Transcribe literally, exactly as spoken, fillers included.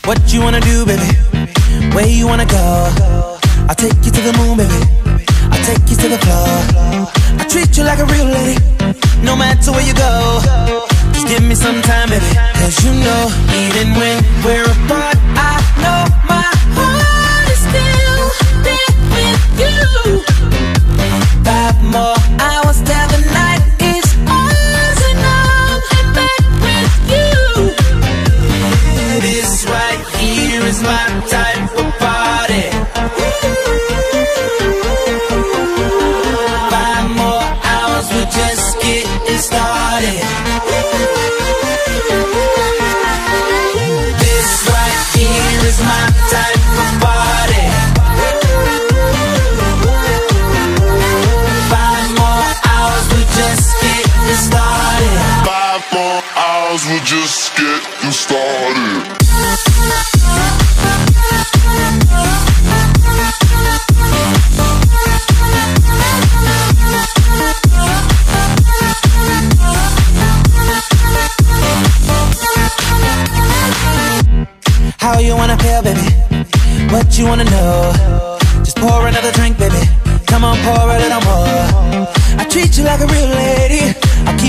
What you wanna do, baby? Where you wanna go? I'll take you to the moon, baby. I'll take you to the floor. I treat you like a real lady, no matter where you go. Just give me some time, baby. Cause you know, even when we're apart, I know my heart is still there with you. Five more hours till the night is ours, and I'm in bed with you. This right here is my type of party. Five more hours, we're just getting started. This right here is my type of party. Five more hours, we're just getting started. Five more hours, we're just getting started. How you wanna feel, baby? What you wanna know? Just pour another drink, baby. Come on, pour a little more. I treat you like a real lady. I keep